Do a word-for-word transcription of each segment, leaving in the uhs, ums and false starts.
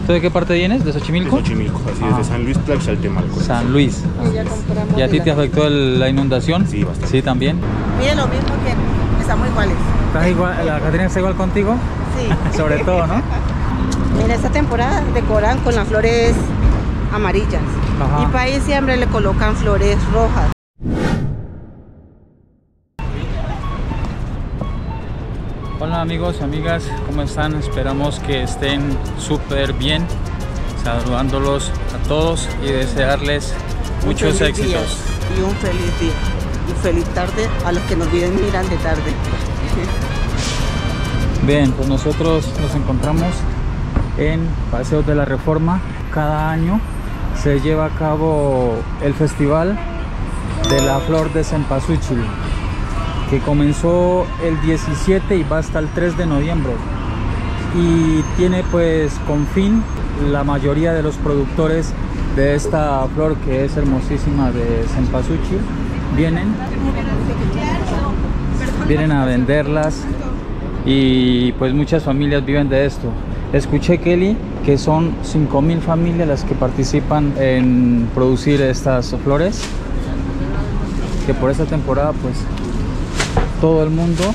¿Tú de qué parte vienes? ¿De Xochimilco? De Xochimilco, así Ah. desde San Luis Tlaxcaltemalco. San Luis. Y ya compramos ¿Y a ti de te la- afectó el- la inundación? Sí, bastante. Sí, también. Mire lo mismo que estamos iguales. ¿Estás igual, la Catrina está igual contigo? Sí. Sobre todo, ¿no? Mira, esta temporada decoran con las flores amarillas. Ajá. Y para diciembre le colocan flores rojas. Hola amigos y amigas, ¿cómo están? Esperamos que estén súper bien. Saludándolos a todos y desearles Un muchos feliz día éxitos. Y un feliz día. Y feliz tarde a los que nos vienen miran de tarde. Bien, pues nosotros nos encontramos en Paseos de la Reforma. Cada año se lleva a cabo el Festival de la Flor de Cempasúchil, que comenzó el diecisiete y va hasta el tres de noviembre. Y tiene pues con fin la mayoría de los productores de esta flor, que es hermosísima, de Cempasúchil, vienen, vienen a venderlas. Y pues muchas familias viven de esto. Escuché, Kelly, que son cinco mil familias las que participan en producir estas flores, que por esta temporada pues todo el mundo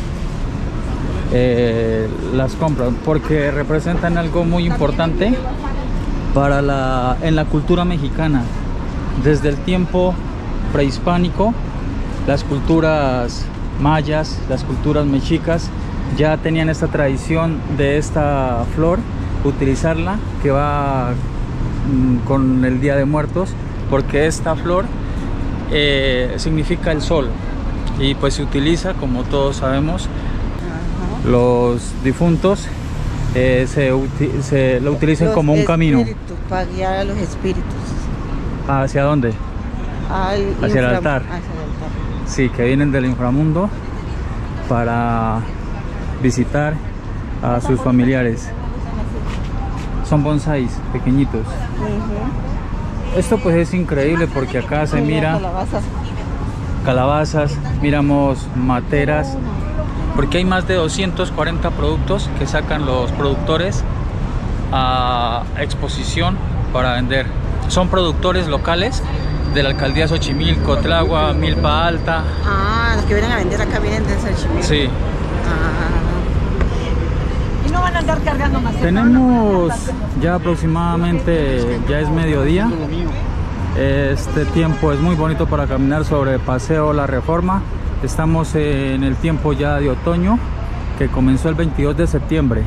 eh, las compra, porque representan algo muy importante para la, en la cultura mexicana. Desde el tiempo prehispánico, las culturas mayas, las culturas mexicas ya tenían esta tradición de esta flor, utilizarla, que va mm, con el Día de Muertos, porque esta flor eh, significa el sol, y pues se utiliza, como todos sabemos, los difuntos eh, se, uti se lo utilizan Los como un camino. espíritus, para guiar a los espíritus. ¿Hacia dónde? Al Hacia el infram- altar. Hacia el altar. Sí, que vienen del inframundo para visitar a sus familiares. Son bonsáis pequeñitos. Ujú. Esto pues es increíble, porque acá se Mira, mira calabazas. calabazas, miramos materas, porque hay más de doscientos cuarenta productos que sacan los productores a exposición para vender. Son productores locales de la alcaldía de Xochimilco, Tláhuac, Milpa Alta. Ah, los que vienen a vender acá vienen de Xochimilco. Sí. Ah. Y no van a andar cargando más. Tenemos ya aproximadamente, ya es mediodía. Este tiempo es muy bonito para caminar sobre Paseo La Reforma. Estamos en el tiempo ya de otoño, que comenzó el veintidós de septiembre.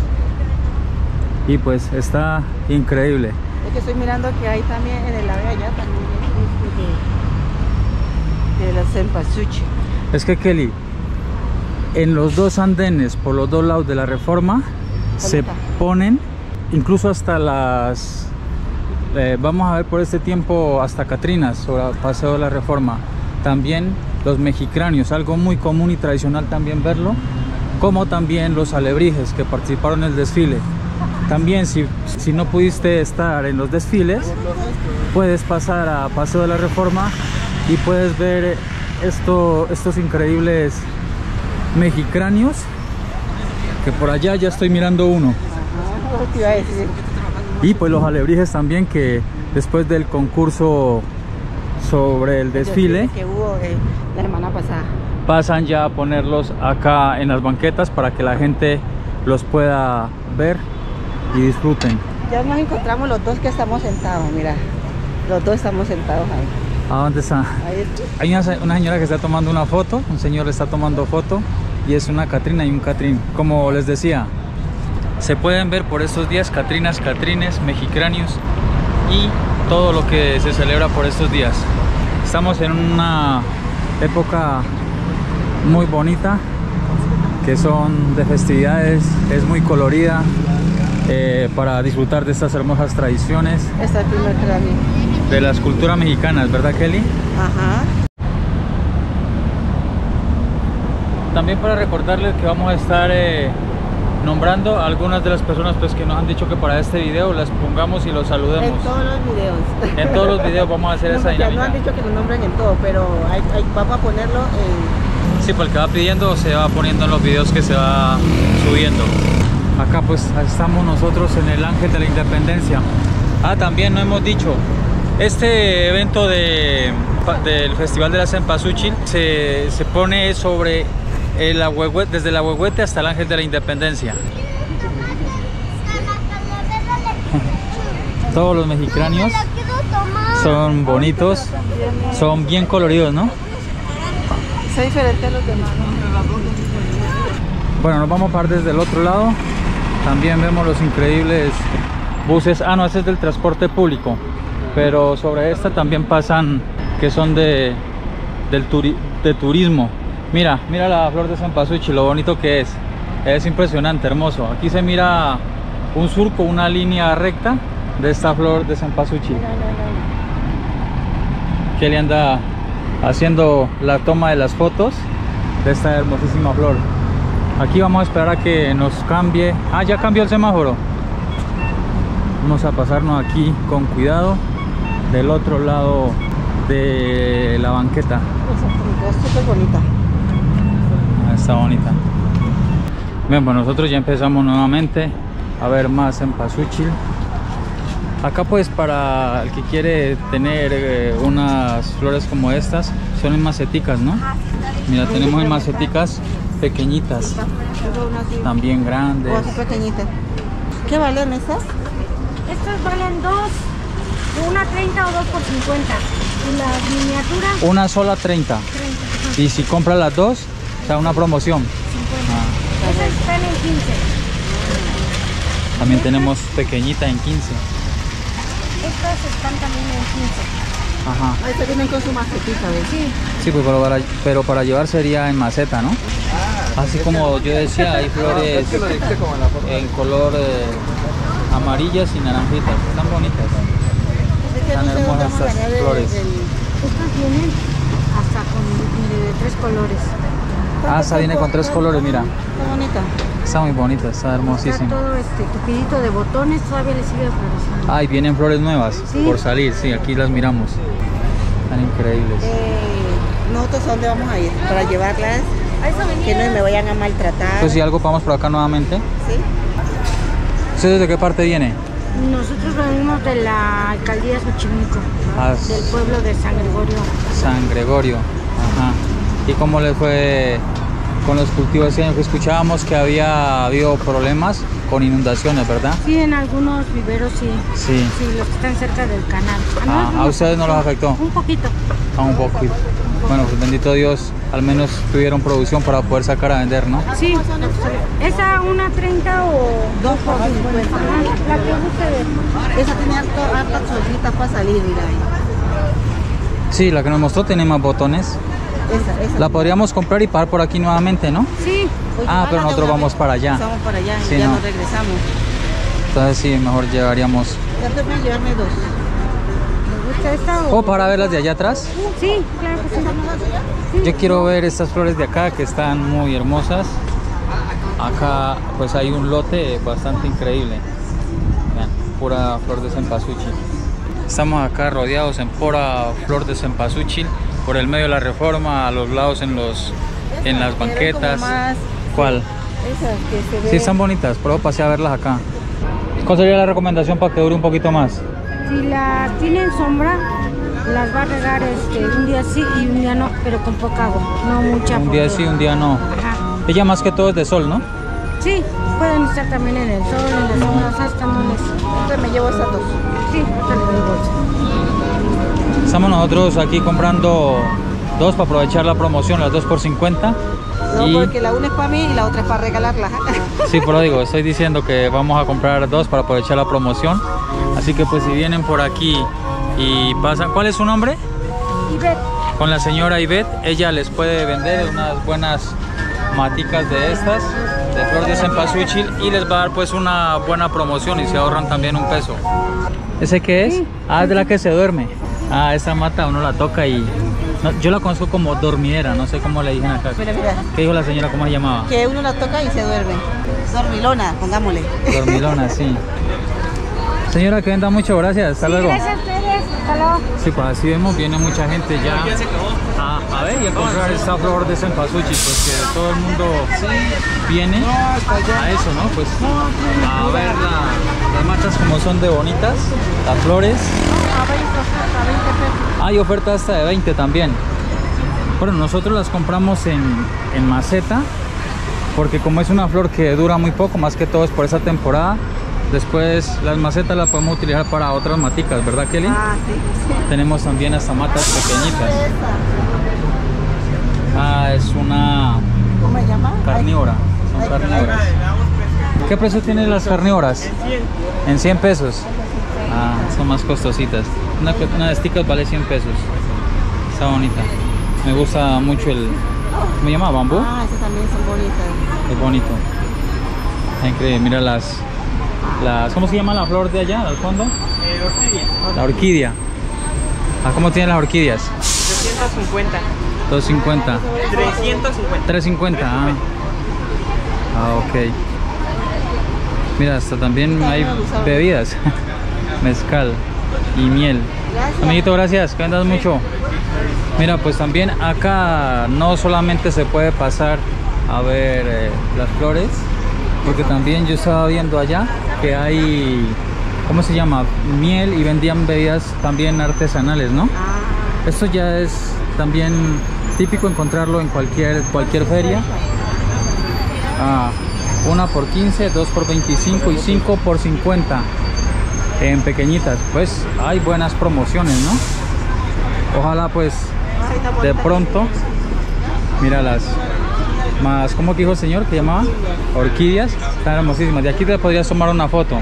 Y pues está increíble. Es que estoy mirando que hay también en el lado de allá también de, de la Cempasúchil. Es que, Kelly, en los dos andenes, por los dos lados de la Reforma, se ponen incluso hasta las eh, vamos a ver por este tiempo hasta Catrinas sobre el Paseo de la Reforma. También los mexicráneos, algo muy común y tradicional también verlo, como también los alebrijes que participaron en el desfile. También si, si no pudiste estar en los desfiles, puedes pasar a Paseo de la Reforma y puedes ver esto, estos increíbles mexicráneos, que por allá ya estoy mirando uno. Ajá, te iba a decir. Y pues los alebrijes también, que después del concurso sobre el desfile que hubo eh, la semana pasada. pasan ya a ponerlos acá en las banquetas para que la gente los pueda ver y disfruten. Ya nos encontramos los dos que estamos sentados, mira. Los dos estamos sentados ahí. ¿A dónde está? Ahí está. Hay una, se- una señora que está tomando una foto, un señor está tomando foto, y es una Catrina y un Catrín. Como les decía, se pueden ver por estos días Catrinas, Catrines, mexicráneos y todo lo que se celebra por estos días. Estamos en una época muy bonita, que son de festividades, es muy colorida, eh, para disfrutar de estas hermosas tradiciones Este es el primer cráneo. de las culturas mexicanas, ¿verdad, Kelly? Ajá. También para recordarles que vamos a estar eh, nombrando a algunas de las personas pues, que nos han dicho que para este video las pongamos y los saludemos. En todos los videos. En todos los videos vamos a hacer No, esa ya no dinámica. han dicho que lo nombren en todo, pero hay, hay, vamos a ponerlo en... Sí, porque va pidiendo, se va poniendo en los videos que se va subiendo. Acá pues estamos nosotros en el Ángel de la Independencia. Ah, también no hemos dicho, este evento de, del Festival de la Cempasúchil se, se pone sobre el Ahuehuete, desde el Ahuehuete hasta el Ángel de la Independencia. Todos los mexicanos son bonitos, son bien coloridos, ¿no? Es diferente a los demás. Bueno, nos vamos a parar desde el otro lado. También vemos los increíbles buses. Ah, no, ese es del transporte público. Pero sobre esta también pasan que son de, del turi, de turismo. Mira, mira la flor de cempasúchil, lo bonito que es. Es impresionante, hermoso. Aquí se mira un surco, una línea recta de esta flor de cempasúchil. Que le anda haciendo la toma de las fotos de esta hermosísima flor. Aquí vamos a esperar a que nos cambie. Ah, ya cambió el semáforo. Vamos a pasarnos aquí con cuidado del otro lado de la banqueta. Es súper bonita. Ah, está bonita. Bien, pues nosotros ya empezamos nuevamente a ver más cempasúchil. Acá pues para el que quiere tener eh, unas flores como estas, son en maceticas, ¿no? Mira, tenemos en maceticas pequeñitas, también grandes. O así pequeñitas. ¿Qué valen estas? Estas valen dos, una treinta o dos por cincuenta. Y las miniaturas Una sola treinta. treinta. Y si compra las dos, da una promoción. cincuenta. Esas están en quince. Ah, también tenemos pequeñita en quince. Estas están también en quince. Ajá. Ahí se vienen con su macetita, ¿ves? Sí. Sí, pues pero para, pero para llevar sería en maceta, ¿no? Así como yo decía, hay flores en color eh, amarillas y naranjitas. Están bonitas. Están hermosas estas flores. Estas vienen hasta con de, de tres colores. Ah, esta viene con tres colores, mira. Está bonita. Está muy bonita, está Está hermosísima. todo este tupidito de botones, todavía le sigue floreciendo. Ah, y vienen flores nuevas Sí. por salir, sí, aquí las miramos. Están increíbles. Eh, nosotros a dónde vamos a ir para llevarlas, A esa que avenida. no me vayan a maltratar. Pues si algo vamos por acá nuevamente. ¿Sí? ¿Ustedes de qué parte viene? Nosotros venimos de la alcaldía Xochimilco, Ah, del pueblo de San Gregorio. San Gregorio. Ajá. ¿Y cómo les fue con los cultivos este año? Que escuchábamos que había habido problemas con inundaciones, ¿verdad? Sí, en algunos viveros sí. Sí. Sí, los que están cerca del canal. Ah, nosotros ¿a nos ustedes no los afectó? Un poquito. Ah, un poquito. Bueno, pues bendito Dios, al menos tuvieron producción para poder sacar a vender, ¿no? Sí. ¿Esa una treinta o Dos por cincuenta. Ajá, la que guste ver. Esa tiene harto, hartas solitas para salir, mira ahí. Sí, la que nos mostró tiene más botones. Esa, esa. La podríamos comprar y pagar por aquí nuevamente, ¿no? Sí. Pues Ah, llévala pero de nosotros una vamos vez. para allá. Vamos para allá y Sí, ya no. nos regresamos. Entonces sí, mejor llevaríamos. Ya te voy a llevarme dos. ¿Le gusta esta o...? ¿O para verlas de allá atrás? Sí, claro que sí. Yo quiero ver estas flores de acá que están muy hermosas. Acá pues hay un lote bastante increíble. Vean, pura flor de cempasúchil. Estamos acá rodeados en pura flor de cempasúchil. Por el medio de la Reforma, a los lados en los en las Eran banquetas. como más- ¿Cuál? Esas que se ven. Sí, están bonitas, pero pasé a verlas acá. ¿Cuál sería la recomendación para que dure un poquito más? Si las tienen sombra, las va a regar este, un día sí y un día no, pero con poca agua, no mucha. Un día porque- sí, un día no. Ajá. Ella más que todo es de sol, ¿no? Sí, pueden estar también en el sol, en las sombras, hasta no les... Entonces me llevo esas dos. Sí, ahorita le doy bolsa. Estamos nosotros aquí comprando dos para aprovechar la promoción, las dos por cincuenta. No, Y porque la una es para mí y la otra es para regalarla. sí, pero digo, estoy diciendo que vamos a comprar dos para aprovechar la promoción. Así que pues si vienen por aquí y pasan, ¿cuál es su nombre? Y ve, Con la señora Ivette, ella les puede vender unas buenas maticas de estas, de flor de cempasúchil, y les va a dar pues una buena promoción y se ahorran también un peso. ¿Ese qué es? Sí. Ah, es de la que se duerme. Ah, esa mata uno la toca y... no, yo la conozco como dormidera, no sé cómo le dicen acá. Mira, mira, ¿Qué dijo la señora? ¿Cómo se llamaba? que uno la toca y se duerme. Dormilona, pongámosle. Dormilona, sí. Señora, que venda mucho, gracias. Hasta luego. gracias a ustedes, hasta luego. Sí, pues así vemos, viene mucha gente ya a a, a ver y a comprar esta flor de cempasúchil, pues que todo el mundo viene a eso, ¿no? Pues a ver la, las matas como son de bonitas, las flores. Hay oferta hasta de veinte también. Bueno, nosotros las compramos en, en maceta, porque como es una flor que dura muy poco, más que todo es por esa temporada. Después las macetas las podemos utilizar para otras maticas, ¿verdad, Kelly? Ah, sí, sí. Tenemos también hasta matas pequeñitas. Ah, es una ¿Cómo se llama? carnívora, son Ay, carnívoras. ¿Qué precio tienen las carnívoras? En cien pesos. Ah, son más costositas. Una, una de sticas vale cien pesos. Está bonita. Me gusta mucho el... ¿Cómo se llama? ¿Bambú? Ah, esas también son bonitas. Es bonito. Está increíble. Mira las... las ¿cómo se llama la flor de allá, al fondo? Eh, orquídea. La orquídea. Ah, ¿cómo tienen las orquídeas? trescientos cincuenta. dos cincuenta. trescientos cincuenta. tres cincuenta. Ah. Ah, ok. Mira, hasta también hay bebidas. Mezcal y miel. Gracias. Amiguito, gracias, que vendas mucho. Mira, pues también acá no solamente se puede pasar a ver eh, las flores, porque también yo estaba viendo allá que hay, ¿cómo se llama? Miel, y vendían bebidas también artesanales, ¿no? Esto ya es también típico encontrarlo en cualquier, cualquier feria. Ah, una por quince, dos por veinticinco y cinco por cincuenta en pequeñitas. Pues hay buenas promociones, ¿no? Ojalá pues de pronto, mira las más, ¿cómo que dijo el señor que llamaba? Orquídeas, están hermosísimas. De aquí te podrías tomar una foto.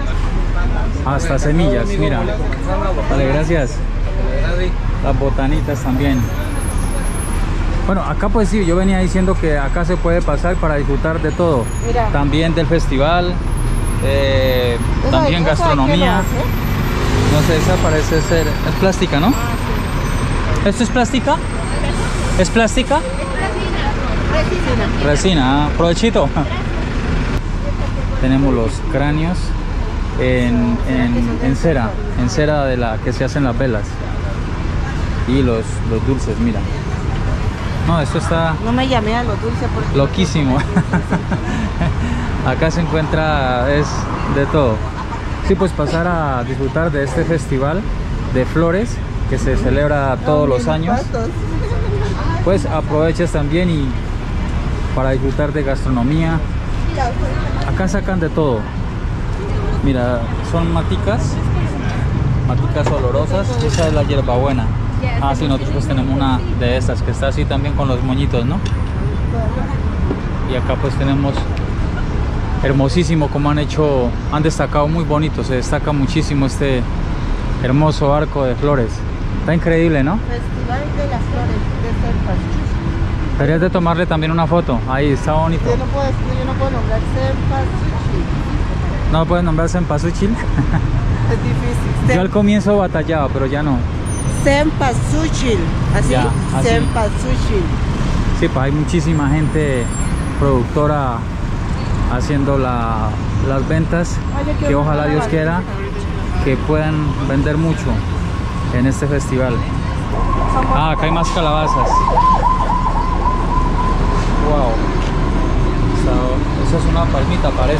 Hasta semillas, mira. Vale, gracias. Las botanitas también. Bueno, acá pues sí, yo venía diciendo que acá se puede pasar para disfrutar de todo. Mira. También del festival, eh, también ¿Esa de- esa de qué gastronomía. lo hace? No sé, esa parece ser... es plástica, ¿no? ¿Esto es plástica? ¿Es plástica? Resina. Resina, ah, provechito. Tenemos los cráneos en, en, en cera, en cera de la que se hacen las velas. Y los, los dulces, mira. No, esto está No me llamé a los dulces porque... loquísimo. Acá se encuentra, es de todo. Sí, pues pasar a disfrutar de este festival de flores que se celebra todos los años. Pues aproveches también y para disfrutar de gastronomía. Acá sacan de todo. Mira, son maticas, maticas olorosas. Esa es la hierbabuena. Ah, sí, nosotros pues tenemos una de estas que está así también con los moñitos, ¿no? Y acá pues tenemos hermosísimo como han hecho, han destacado muy bonito, se destaca muchísimo este hermoso arco de flores. Está increíble, ¿no? Festival de las flores de Cempasúchil. Deberías de tomarle también una foto. Ahí está bonito. Yo no puedo, yo no puedo nombrar Cempasúchil. ¿No puedes nombrar cempasúchil? Es difícil. Yo al comienzo batallaba, pero ya no. Cempasúchil. Así. Ya, así. Cempasúchil. Sí, pues hay muchísima gente productora haciendo la, las ventas, que ojalá Dios quiera que puedan vender mucho en este festival. Ah, acá hay más calabazas. Wow. Esa, esa es una palmita, parece.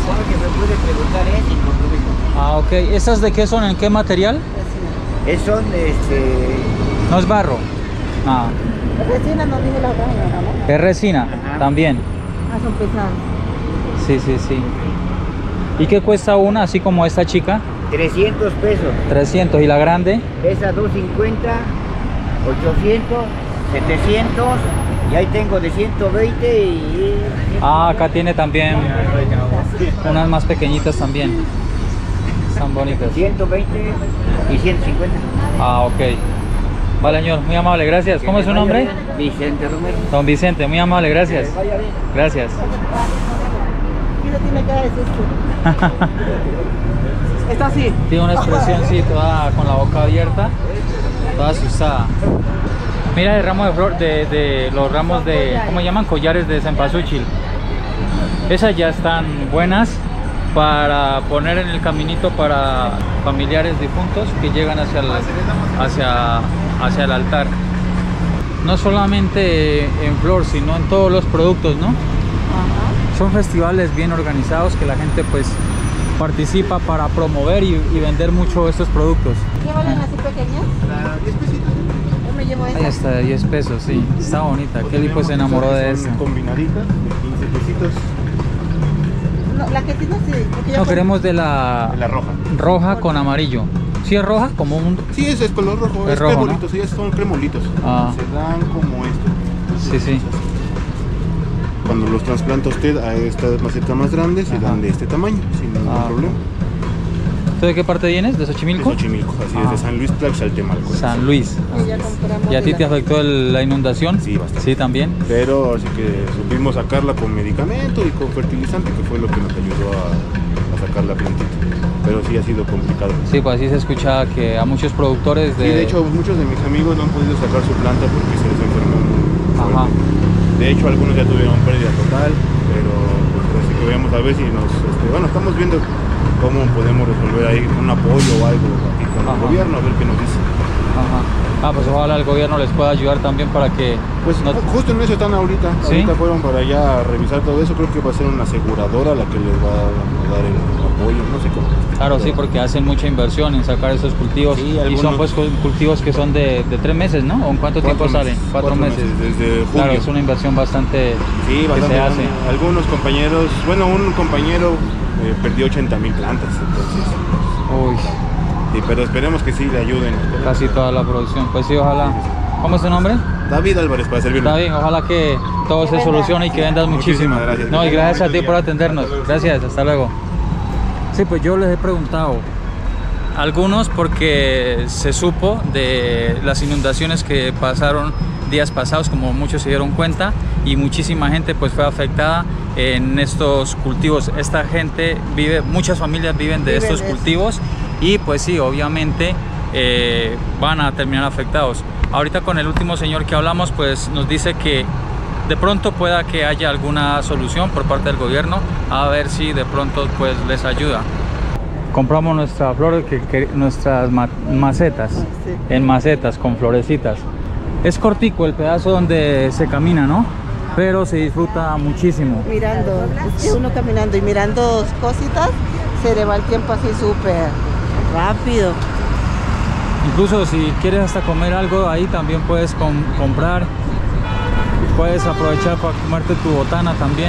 Ah, ok. ¿Estas de qué son? ¿En qué material? Es son, este... No es barro. Ah, Resina no dijo la otra señora, ¿no? es resina. Ajá. También. Ah, son pesadas. Sí, sí, sí. ¿Y qué cuesta una, así como esta chica? trescientos pesos. trescientos. ¿Y la grande? Esa doscientos cincuenta, ochocientos, setecientos. Y ahí tengo de ciento veinte y... Ah, acá tiene también unas más pequeñitas también. Están bonitas. ciento veinte y ciento cincuenta. Ah, ok. Vale, señor, muy amable, gracias. ¿Cómo es su nombre? Vicente Romero. Don Vicente, muy amable, gracias. Que vaya bien. Gracias. ¿Qué le tiene cara de susto? Está así. Tiene una expresión, sí, toda con la boca abierta, toda asustada. Mira el ramo de flor, de, de los ramos de, ¿cómo llaman? Collares de cempasúchil. Esas ya están buenas para poner en el caminito para familiares difuntos que llegan hacia el, hacia, hacia el altar. no solamente en flor, sino en todos los productos, ¿no? Ajá. Son festivales bien organizados que la gente pues participa para promover y, y vender mucho estos productos. ¿Qué valen así pequeñas? diez pesitos. Yo me llevo esta. Ahí está, diez pesos, sí. Está bonita. Kelly pues se enamoró de esta. Combinaditas de quince pesitos. No, la que tiene sí. porque yo No, com- queremos de la De la roja. roja con amarillo. ¿Sí es roja? Como un... Sí, ese es color rojo. Es Es, rojo, cremolitos, sí, son cremolitos. Ah. Se dan como esto. Sí, sí. Cuando los trasplanta usted a esta maceta más grande, se Ajá. dan de este tamaño, sin ningún Ah. problema. ¿Tú de qué parte vienes? ¿De De Xochimilco? Xochimilco, así Ah. es, de San Luis Tlaxcaltemalco. San Luis. Sí, ya compramos ¿Y a de ti la- te afectó el- la inundación? Sí, bastante. Sí, también. Pero así que supimos sacarla con medicamento y con fertilizante, que fue lo que nos ayudó a, a sacar la plantita. Pero sí ha sido complicado. Sí, pues así se escucha que a muchos productores de... Sí, de hecho, muchos de mis amigos no han podido sacar su planta porque se les enfermó muy Ajá. fuerte. De hecho, algunos ya tuvieron pérdida total, pero pues así que veamos a ver si nos... Este, bueno, estamos viendo cómo podemos resolver ahí un apoyo o algo aquí con Ajá. el gobierno, a ver qué nos dice. Ajá. Ah, pues ojalá el gobierno les pueda ayudar también para que... Pues no- ju- justo en eso están ahorita. ¿Sí? Ahorita fueron para allá a revisar todo eso. Creo que va a ser una aseguradora la que les va a dar el apoyo, no sé cómo. Claro, sí, porque hacen mucha inversión en sacar esos cultivos. Sí, y algunos- son pues cul- cultivos que son de, de tres meses, ¿no? ¿O en cuánto tiempo Cuatro salen? meses, Cuatro, cuatro meses. meses, desde Claro, julio. es una inversión bastante Sí, que bastante se grande. hace. Algunos compañeros, bueno, un compañero eh, perdió ochenta mil plantas, entonces. Uy, Sí, pero esperemos que sí le ayuden. casi toda la producción. Pues sí, ojalá. ¿Cómo es tu nombre? David Álvarez, para servirle. Está bien, ojalá que todo se solucione y que vendas muchísimo. Muchísimas gracias. No, y gracias a ti Bonito por día. atendernos. Gracias, hasta luego. Sí, pues yo les he preguntado. Algunos porque se supo de las inundaciones que pasaron días pasados, como muchos se dieron cuenta, y muchísima gente pues fue afectada en estos cultivos. Esta gente vive, muchas familias viven de Viven estos de eso. cultivos y pues sí, obviamente eh, van a terminar afectados. Ahorita con el último señor que hablamos pues nos dice que de pronto pueda que haya alguna solución por parte del gobierno, a ver si de pronto pues les ayuda. Compramos nuestra flor, que, que- nuestras ma- macetas, Sí. en macetas con florecitas. Es cortico el pedazo donde se camina, ¿no? Pero se disfruta muchísimo. Mirando, es que uno caminando y mirando cositas, se le va el tiempo así súper rápido. Incluso si quieres hasta comer algo ahí también puedes com- comprar. Puedes aprovechar para comerte tu botana también.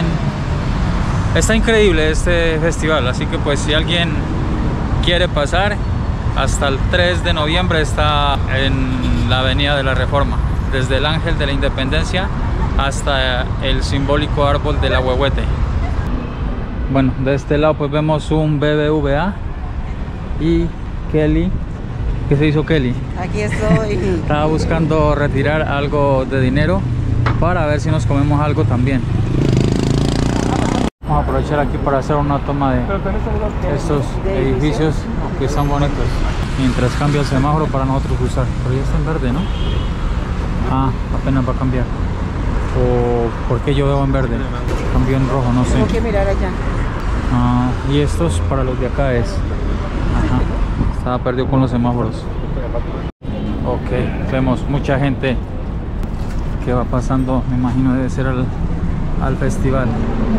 Está increíble este festival, así que pues si alguien quiere pasar, hasta el tres de noviembre está en la Avenida de la Reforma, desde el Ángel de la Independencia hasta el simbólico árbol de la Huehuete. Bueno, de este lado pues vemos un B B V A y Kelly. ¿Qué se hizo Kelly? Aquí estoy. Estaba buscando retirar algo de dinero para ver si nos comemos algo también. Vamos a aprovechar aquí para hacer una toma de estos edificios que están bonitos. Mientras cambia el semáforo para nosotros cruzar. Pero ya está en verde, ¿no? Ah, apenas va a cambiar. ¿O por qué yo veo en verde? Cambió en rojo, no sé. Tengo que mirar allá. Ah, y estos para los de acá es. Ajá. Estaba perdido con los semáforos. Ok, vemos mucha gente que va pasando, me imagino debe ser al, al festival.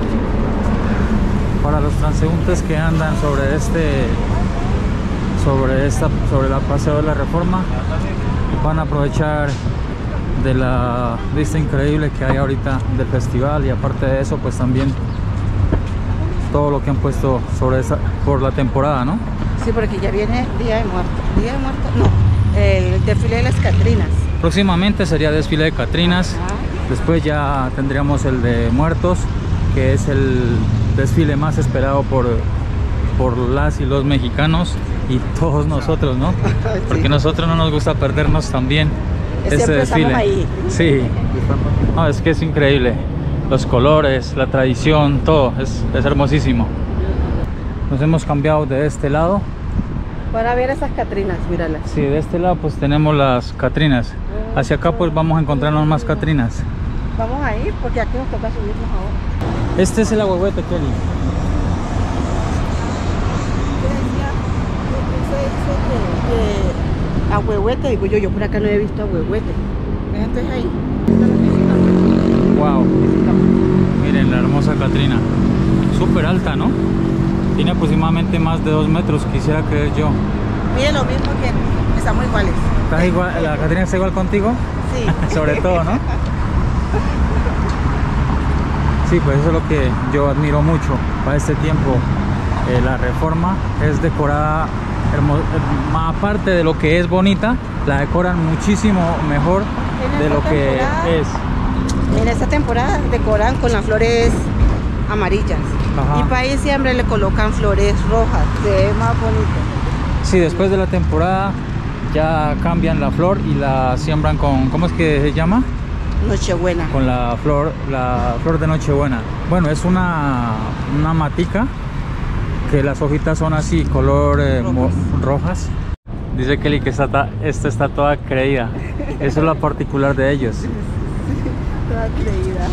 Para los transeúntes que andan sobre este sobre esta sobre la Paseo de la Reforma, van a aprovechar de la vista increíble que hay ahorita del festival, y aparte de eso pues también todo lo que han puesto sobre esa por la temporada, ¿no? Sí, porque ya viene Día de Muertos. Día de Muertos, no. El desfile de las Catrinas. Próximamente sería desfile de Catrinas. Ajá. Después ya tendríamos el de Muertos, que es el desfile más esperado por, por las y los mexicanos y todos nosotros, ¿no? Porque Sí. nosotros no nos gusta perdernos también este Siempre estamos desfile. ahí. Sí, no, es que es increíble. Los colores, la tradición, todo, es, es hermosísimo. Nos hemos cambiado de este lado. Para ver esas Catrinas, míralas. Sí, de este lado pues tenemos las Catrinas. Hacia acá pues vamos a encontrarnos más Catrinas. Vamos a ir porque aquí nos toca subirnos ahora. Este es el Ahuehuete, Kelly. Yo decía, yo pensé, dice que, que a Huehuete, digo yo, yo por acá no he visto a Huehuete. Gente ahí. Wow. Miren la hermosa Catrina. Súper alta, ¿no? Tiene aproximadamente más de dos metros, quisiera creer yo. Miren lo mismo que estamos iguales. ¿Estás igual, la Catrina está igual contigo? Sí. Sobre todo, ¿no? Sí, pues eso es lo que yo admiro mucho para este tiempo. Eh, la Reforma es decorada, aparte de lo que es bonita, la decoran muchísimo mejor de lo que es. En esta temporada decoran con las flores amarillas. Ajá. Y para diciembre le colocan flores rojas, se ve más bonito. Sí, después de la temporada ya cambian la flor y la siembran con, ¿cómo es que se llama? Nochebuena. Con la flor, la flor de Nochebuena. Bueno, es una, una matica que las hojitas son así, color eh, rojas. rojas. Dice Kelly que esta, esta está toda creída. Eso es lo particular de ellos. Toda creída.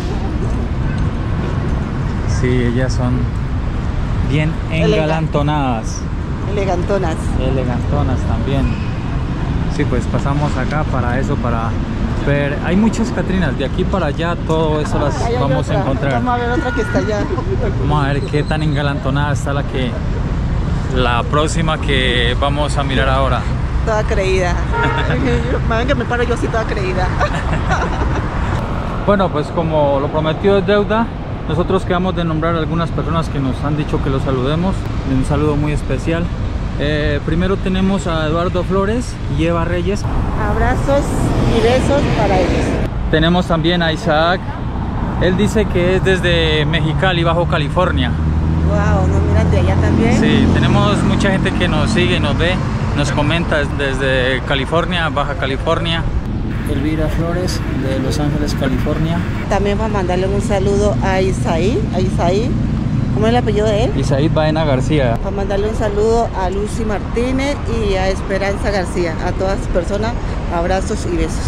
Sí, ellas son bien engalantonadas. Elegantonas. Elegantonas también. Sí, pues pasamos acá para eso, para ver. Hay muchas Catrinas, de aquí para allá todo eso las Ay, vamos otra. a encontrar. Vamos a ver otra que está allá. Vamos a ver qué tan engalantonada está la que la próxima que vamos a mirar ahora. Toda creída. Ven que me paro yo así toda creída. Bueno, pues como lo prometido es deuda, nosotros quedamos de nombrar a algunas personas que nos han dicho que los saludemos. Un saludo muy especial. Eh, primero tenemos a Eduardo Flores y Eva Reyes. Abrazos y besos para ellos. Tenemos también a Isaac. Él dice que es desde Mexicali, Bajo California. Wow, nos miran de allá también. Sí, tenemos mucha gente que nos sigue y nos ve, nos comenta desde California, Baja California. Elvira Flores de Los Ángeles, California. También va a mandarle un saludo a Isaí, a Isaí. ¿Cómo es el apellido de él? Isaí Baena García. Para mandarle un saludo a Lucy Martínez y a Esperanza García. A todas las personas, abrazos y besos.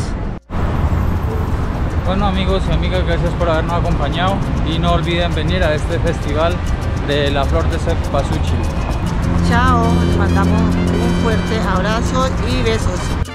Bueno, amigos y amigas, gracias por habernos acompañado y no olviden venir a este festival de la flor de cempasúchil. Chao, les mandamos un fuerte abrazo y besos.